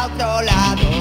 otro lado,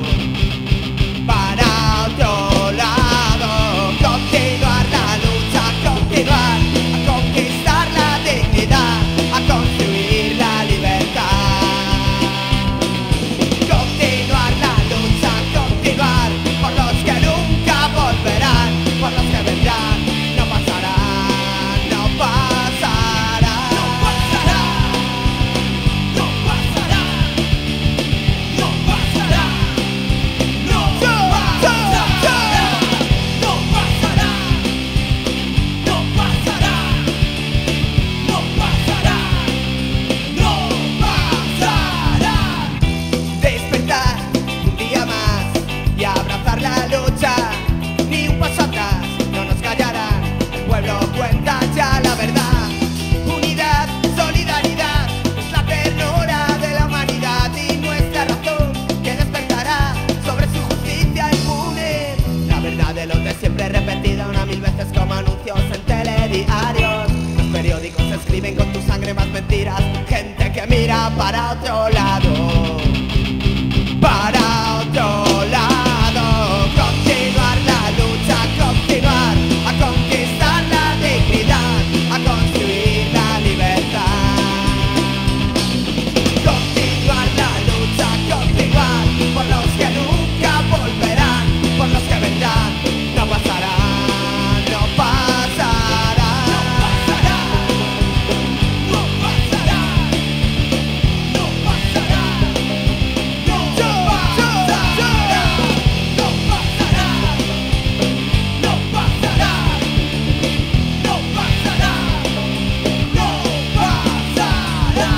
para otro lado. Continuar la lucha, continuar a conquistar la dignidad, a construir la libertad. Continuar la lucha, continuar por los que nunca volverán, por los que vendrán. No pasará, no pasará, no pasará, no pasará, no pasará, no pasará, no pasará, no pasará, no pasará, no pasará. Despertar un día más y abrazar la lucha, ni un paso atrás, no nos callarán. El pueblo cuenta ya la verdad. Unidad, solidaridad, es la ternura de la humanidad y nuestra razón que despertará sobre su justicia impune. La verdad de los de siempre repetida una mil veces como anuncios en telediarios. Los periódicos escriben con tu sangre más mentiras. Gente que mira para otro lado, para otro lado. Continuar la lucha, continuar a conquistar la dignidad, a construir la libertad. Continuar la lucha, continuar por los que nunca volverán, por los que vendrán. No pasará, no pasará, no pasará, no pasará, no pasará, no pasará, no pasará, no pasará, no pasará, no pasará.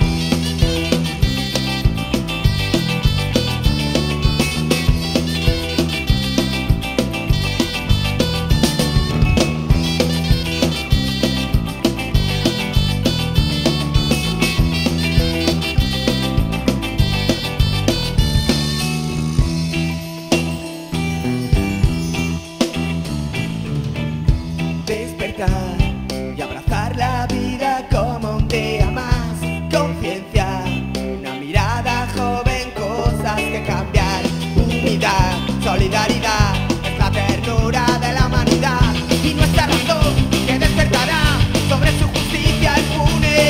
Despertar y abrazar la vida como un día más. Conciencia, una mirada joven, cosas que cambiar. Unidad, solidaridad, es la ternura de la humanidad y nuestra razón que despertará sobre su justicia impune.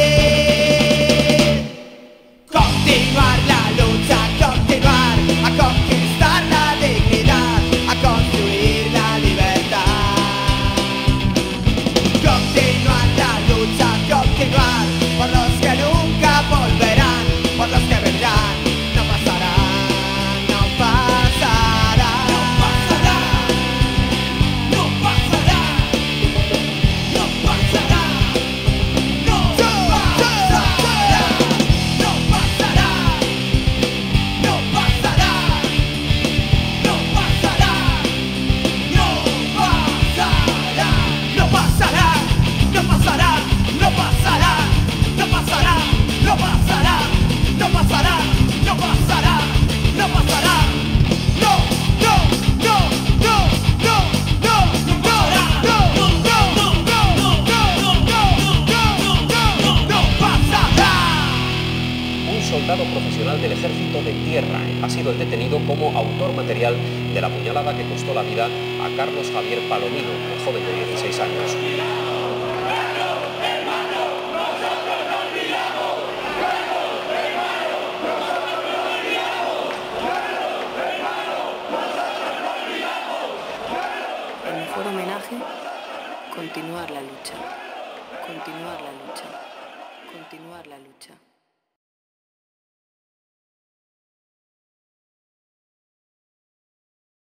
Continuar la lucha, continuar a conquistar la dignidad, a construir la libertad. Continuar la lucha, continuar por los que nunca volverán, por los que vendrán. No pasará, no pasará, no pasará, no pasará, no pasará, no pasará, no pasará, no pasará, no pasará, no pasará, no pasará, no pasará, no pasará, no pasará, no pasará, no pasará, no pasará, no pasará, no, no, no, no, no, no, no pasará, no, no, no, no, no, no pasará. Un soldado profesional del Ejército de Tierra ha sido el detenido como autor material de la puñalada que costó la vida a Carlos Javier Palomino, el joven de 16 años. El mejor homenaje, continuar la lucha, continuar la lucha, continuar la lucha.